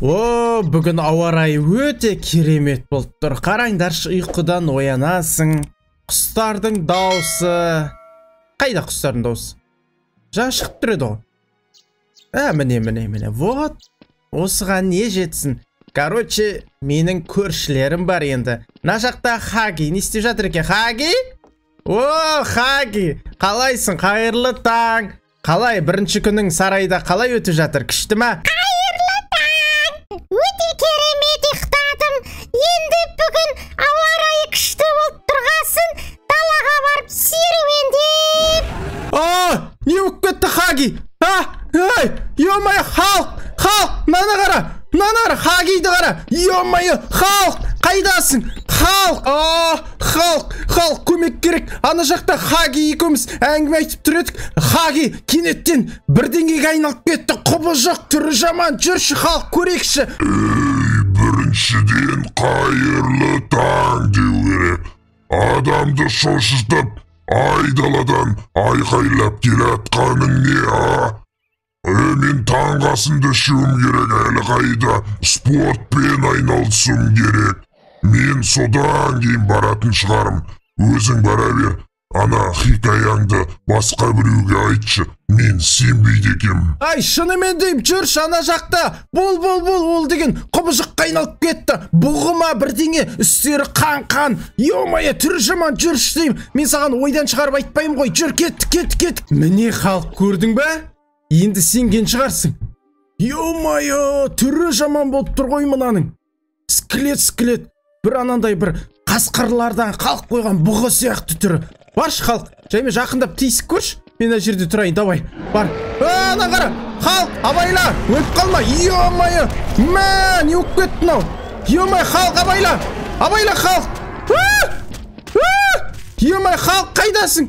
О, бүгін ауа райы өте керемет болып тұр. Қараңдаршы, ұйқыдан оянасың. Құстардың дауысы. Қайда құстардың дауысы? Жаңа шығып тұр еді ғой. Міне. Вот. Осыған не жетсін? Короче, менің көршілерім бар енді. Мына жақта Хаги. Не істеп жатыр екен? Хаги? О, Хаги. Қалайсың? Қайырлы таң. Қалай, бірінші күнің сарайда қалай өтіп жатыр? Күшті ме? Өте керемет ұйықтадым. Енді бүгін ауа райы күшті болып тұрғасын, далаға барып серуендеп. Не болып кетті, Хаги? Ё-мое, халық, мынаны қара, Хагиді қара. Ё-мое, халық, қайдасың? Халық, көмек керек. Ана жақта Хаги екеуміз әңгіме айтып тұр едік. Хаги кенеттен бірдеңеге айналып кетті. Құбыжық, түрі жаман. Жүрші, халық, көрекші. Біріншіден қайырлы таң деу керек. Адамды шошытып, айдаладан айқайлап келатқаның не, мен таңғасында ішуім керек, әлі қайда спортпен айналысуым керек. Мен содан кейін баратын шығарым. Өзің бара бер, ана хикаяңды басқа біреуге айтшы. Мен сенбейді екенмін. Шынымен деймін, жүрші, ана жақта. Бол, ол деген құбыжыққа айналып кетті. Бұғыма бірдеңе, үстері қан. Ё-мое, түрі жаман, жүрші деймін. Мен саған ойдан шығарып айтпаймын ғой. Жүр, кеттік. Міне, халық, көрдің бе? Енді сенген шығарсың. Ё-мое, түрі жаман болып тұр ғой мұнаның. Скелет. Бір анандай бір қасқырлардан қалып қойған бұғы сияқты түрі. Баршы, халық, жайме жақындап тиісіп көрші. Мен мына жерде тұрайын, давай. Бар. Ана қара, халық, абайла, өліп қалма. Ё-мое, не болып кетті мынау? Ё-мое, халық, абайла, халық. Ё-мое, халық, қайдасың?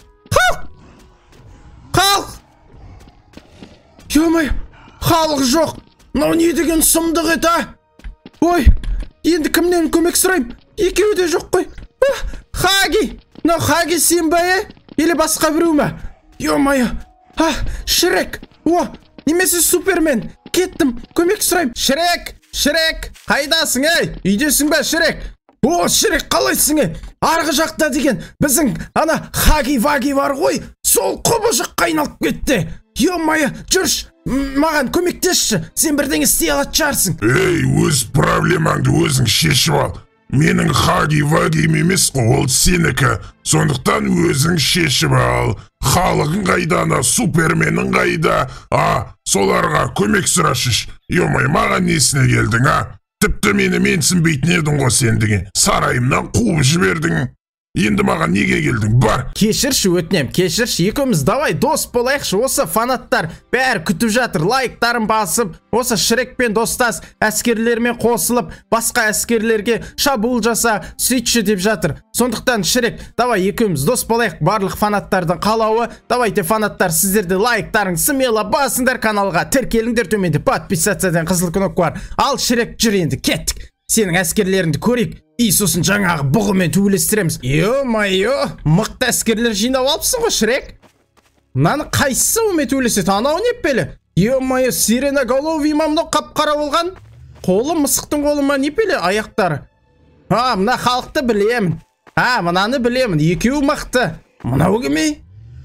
Халық. Ё-мое, халық жоқ. Мынау не деген сұмдық еді, Ой, енді кімнен көмек сұрайым? Екеуі де жоқ қой. Хаги, мынау Хаги сен бе? Или басқа біреу ме? Ё-мое, Шрек. Немесе Супермен. Кеттім, көмек сұрайым. Шрек, қайдасың, Үйдесің бе, Шрек? Шрек, қалайсың, Арғы жақта деген біздің ана Хаги-ваги бар ғой, сол құбыжыққа айналып кетті. Ё-мое, жүрш, маған көмектесші, сен бірдеңе істей алатын шығарсың. Өз проблемаңды өзің шешіп ал. Менің Хаги-вагим емес қой, ол сенікі. Сондықтан өзің шешіп ал. Халығың қайда, ана Суперменің қайда? Соларға көмек сұрашыш. Ё-мое, маған несіне келдің, Тіпті мені менсінбейтін едің ғой сен деген. Сарайымнан қуып жібердің. Енді маған неге келдің? Бар. Кешірші, өтінем, екеуміз давай дос болайықшы. Осы фанаттар бәрі күтіп жатыр. Лайктарын басып, осы Шрекпен достас, әскерлермен қосылып, басқа әскерлерге шабуыл жаса, сөйтші деп жатыр. Сондықтан Шрек, давай екеуміз дос болайық. Барлық фанаттардың қалауы. Давайте, фанаттар, сіздерді лайктарын смело басыңдар, каналға тіркеліңдер, төменде подписациядан қызыл кнопка бар. Ал Шрек, жүр енді, кеттік. Сенің әскерлеріңді көрейік. Сосын жаңағы бұғымен төбелестіреміз. Ё-мое, мықты әскерлер жинап алыпсың ғой, Шрек. Мынаны қайсысы өме төбелеседі? Анау не пелі? Ё-мое, сиреноголовый мамды қап-қара болған. Қолы мысықтың қолы ма, не пелі? Аяқтары. Мына халықты білемін. Мынаны білемін. Екеуі мықты. Мынау кеме?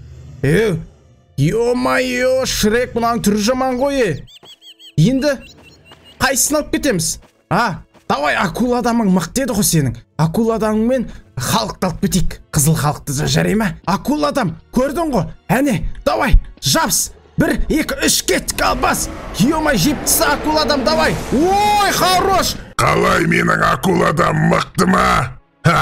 Ё-мое, Шрек, мынаның түрі жаман ғой. Енді қайсысын алып кетеміз? Давай, акул адамың мықты еді ғой сенің. Акул адамыңмен халықты алып кетейік. Қызыл халықты жарай ма? Акул адам, көрдің ғой? Давай, жапс. 1, 2, 3, кеттік, ал бас. Ё-мое, жептісі акул адам, давай. Ой, хорош. Қалай менің акул адам мықты ма?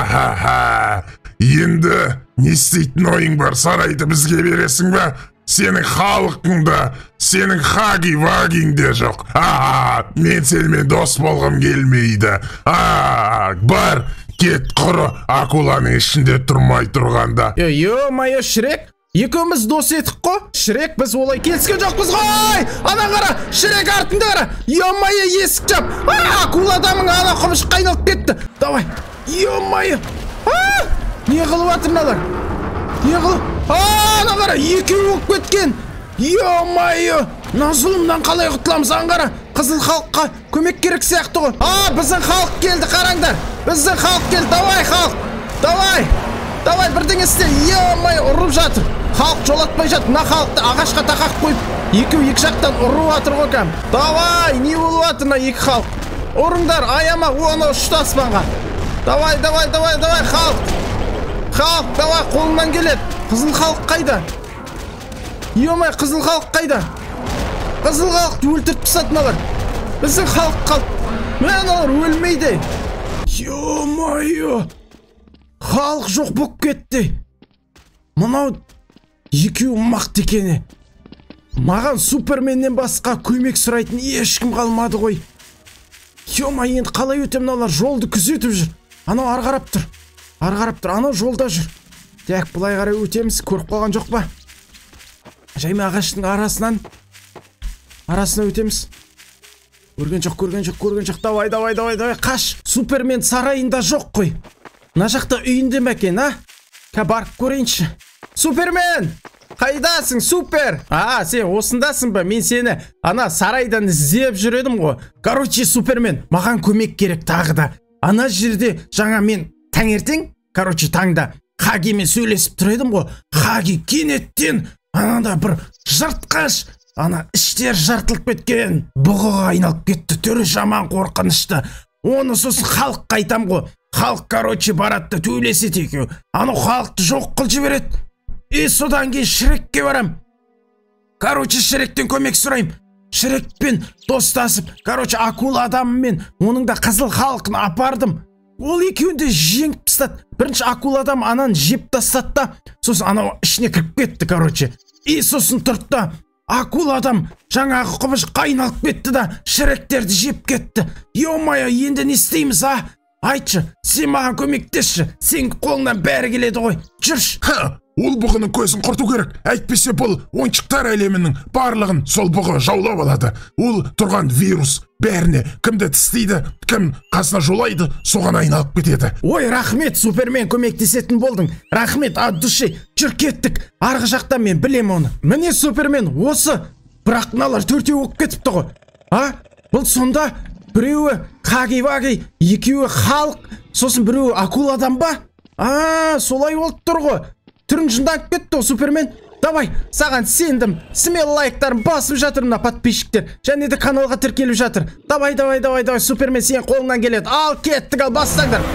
Енді не істейтін ойың бар? Сарайды бізге бересің ба? Сенің халықыңда, сенің Хаги-вагиңде жоқ. Мен сенімен дос болғым келмейді. Бар, кет құры, акуланың ішінде тұрмай тұрғанда. Ё-мое, Шрек, екеуміз дос едік қой? Шрек, біз олай келіскен жоқпыз ғой! Ана қара, Шрек, артында қара. Ё-мое, есік жап. Акул адамың ана құбыжыққа айналып кетті. Давай. Ё-мое. Не қылып жатыр мыналар? Ана қара, екеуі болып кеткен. Ё-мое, мына зұлымнан қалай құтыламыз, аңғара. қызыл халыққа көмек керек сияқты ғой. Біздің халық келді, қараңдар. Біздің халық келді. Давай, халық. Давай, бірдеңе істе. Ё-май, ұрып жатыр. Халық жолатпай жатыр. Мына халықты ағашқа тақақ қойып, екі жақтан ұрып жатыр ғой кәм. Давай, не болып жатыр мына екі халық? Ұрыңдар, аяма, оны ұшты аспанға. Давай, халық. Халық, давай, қолынан келеді. Қызыл халық қайда? Ё-май, қызыл халық қайда? Қызыл халықты өлтіріп тастады мыналар. Біздің халық қалды. Мыналар өлмейді. Ё-май, халық жоқ болып кетті. Мынау екеуі мықты екені. Маған Суперменнен басқа көмек сұрайтын ешкім қалмады ғой. Ё-май, енді қалай өтем, мыналар жолды күзетіп жүр. Анау арғарап тұр. Анау жолда жүр. Тек бұлай қарай өтеміз, көріп қалған жоқ па? Жайма ағаштың арасына өтеміз. Көрген жоқ. Давай. Қаш. Супермен сарайында жоқ қой. Мына жақта үйінде ме екен, барып көрейінші. Супермен! Қайдасың, супер? Сен осындасың ба? Мен сені ана сарайдан іздеп жүредім ғой. Короче, Супермен, маған көмек керек тағы да. Ана жерде жаңа мен таңертең, таңда Хагимен сөйлесіп тұр едім ғой. Хаги кенеттен анада бір жыртқыш, ана іштер жартылып кеткен бұғыға айналып кетті. Түрі жаман қорқынышты. Оны сосын халыққа айтам ғой. Халық, баратты төйлесет екеу. Анау халықты жоқ қыл жібереді. Содан кейін Шрекке барам. Шректен көмек сұрайым. Шрекпен достасып, акула адамымен оның да қызыл халқын апардым. Ол екеуінде жеңіп тастады. Бірінші акула адам ананы жеп тастады да, сосын анау ішіне кіріп кетті, сосын тұртты. Акула адам жаңағы құбыш қайналып кетті да, Шректерді жеп кетті. Ё-май, енді не істейміз, Айтшы, сен маған көмектесші. Сен қолынан бәрі келеді ғой. Жүрш. Ол бұғының көзін құрту керек. Әйтпесе бұл ойыншықтар әлемінің барлығын сол бұғы жаулап алады. Ол тұрған вирус бәріне кімді тістейді, кім қасына жолайды, соған айналып кетеді. Ой, рахмет, Супермен, көмектесетін болдың. Рахмет, от души. Жүр, кеттік. Арғы жақтан мен білем оны. Міне, Супермен, осы. Бірақ мыналар төртеу болып кетіпті ғой. Бұл сонда біреуі Хаги-Ваги, екеуі халық, сосын біреуі акула адам ба? Солай болып тұр ғой. Түрің жынданып кетті ғой, Супермен. Давай, саған сендім. Смел лайктарын басып жатыр мына подписчиктер. Және де каналға тіркеліп жатыр. Давай, Супермен, сен қолынан келеді. Ал, кеттік, ал бастаңдар.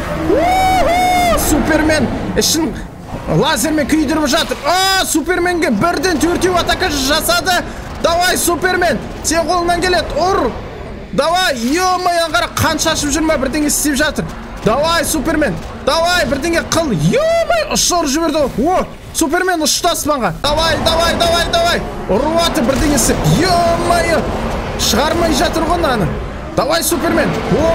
Супермен ішін лазермен күйдіріп жатыр. Суперменге бірден төртеу атака жасады. Давай, Супермен, сен қолынан келеді. Ұр. Давай, ё-май, аңғара қан шашып жүрме, бірдеңе істеп жатыр. Давай, Супермен, давай, бірдеңе қыл. Ё-май, ұшыр жіберді. Супермен ұшты аспанға. Давай. Ұрып атыр бірдеңесі. Ё-май, шығармай жатыр ғой наны. Давай, Супермен.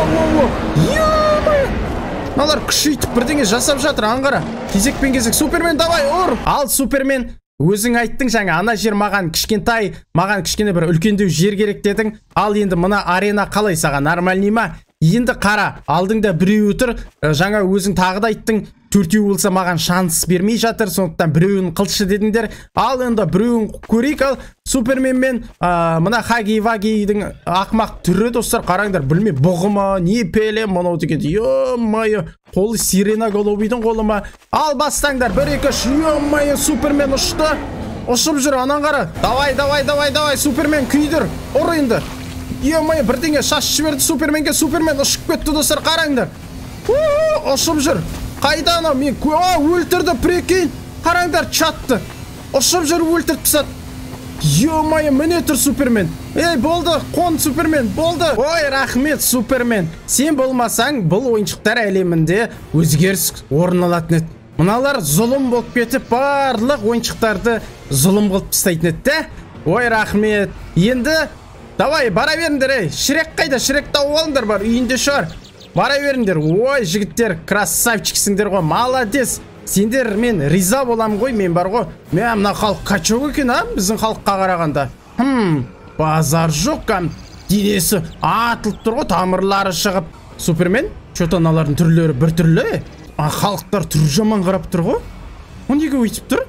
Ё-май. Налар күшейтіп бірдеңе жасап жатыр, аңғара. Кезекпен кезек. Супермен, давай, ұр. Ал, Супермен, өзің айттың жаңа, ана жер маған кішкентай, маған кішкене бір үлкендеу жер керек дедің. Ал енді мына арена қалай саған, нормальный ма? Енді қара, алдыңда біреу тұр, жаңа өзің тағы да айттың, төртеу болса маған шанс бермей жатыр, сондықтан біреуін қылшы дедіңдер. Ал енді біреуін көрейік, ал Супермен мен мына Хаги-Вагидің ақмақ түрі, достар, қараңдар, білме, бұғыма, не пеле, мұнау деген, ё-май, қолы сирена голубидің қолы ма? Ал бастаңдар, 1-2-3, ё-май, Супермен ұшты, ұшып жүр, анан қара. Давай, Супермен күйдір, ұр енді. Ё-май, бірдеңе шаш жіберді Суперменге, Супермен ұшып кетті, достар, қараңдар. Ұшып жүр. Қайда анау, мен өлтірді, прикинь. Қараңдар, чатты. Ұшып жүр, өлтіріп тастады. Ё-май, міне тұр Супермен. Болды, қон Супермен, болды. Ой, рахмет, Супермен. Сен болмасаң, бұл ойыншықтар әлемінде өзгеріс орын алатын еді. Мыналар зұлым болып кетіп, барлық ойыншықтарды зұлым қылып тастайтын еді. Ой, рахмет. Енді давай, бара беріңдер, Шрек қайда? Шрек тауып алыңдар, бар, үйінде шығар. Бара беріңдер. Ой, жігіттер, красавчиксіңдер ғой, молодец. Сендер мен риза болам ғой, мен бар ғой. Мен мына халық качок екен, біздің халыққа қарағанда. Базар жоқ, денесі атылып тұр ғой, тамырлары шығып. Супермен, что-то аналардың түрлері бір түрлі. Халықтар түр жаман қарап тұр ғой. О, неге өйтіп тұр?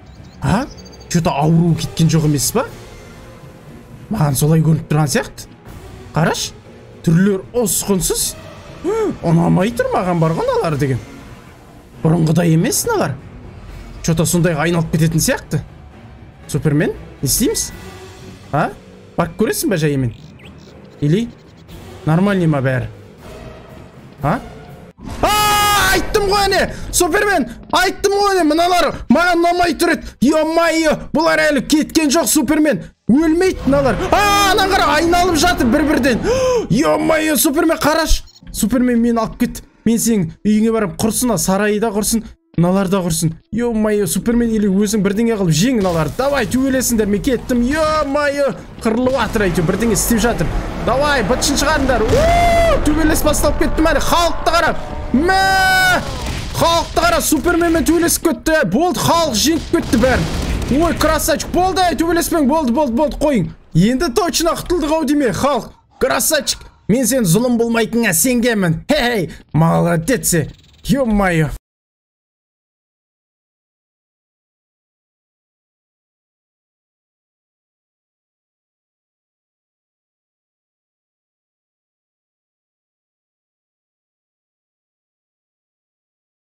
Что-то ауру кеткен жоқ емес па? Маған солай көрініп тұрған сияқты. Қараш, түрлер осқынсыз. Ұнамай тұр маған бар ғой мыналар деген. Бұрынғыдай емес мыналар. Что-то сондай айналып кететін сияқты. Супермен, не істейміз? А? Барып көресің бе жайымен? Или нормальный ма бәрі? А? Айттым ғой әне! Супермен! Айттым ғой әне! Мыналар маған ұнамай тұр еді. Ё-майо! Бұлар әлі кеткен жоқ, Супермен! Өлмейді мыналар. Ана қара айналып жатыр бір-бірден. Ё-майо! Супермен қараш! Супермен мені алып кетті. Мен сенің үйіңе барып құрсын, сарайда құрсын, мыналар да құрсын. Ё-майо! Супермен или өзің бірдеңе қылып жең мыналарды. Давай, төбелесіңдер, мен кеттім. Ё-майо! Қырылып жатыр әйтеуір, бірдеңе істеп жатыр. Давай, бытшын шығарыңдар. Төбелес басталып кетті мәне. Халықты қара. Халықты қара, Суперменмен төбелесіп кетті. Болды, халық жеңіп кетті бәрін. Ой, красавчик, болды, төбелеспең, болды, қойың. Енді точно құтылдық ау деме, халық. Красавчик, мен сен зұлым болмайтыныңа сенгенмін. Хей, молодец. Ё-майо.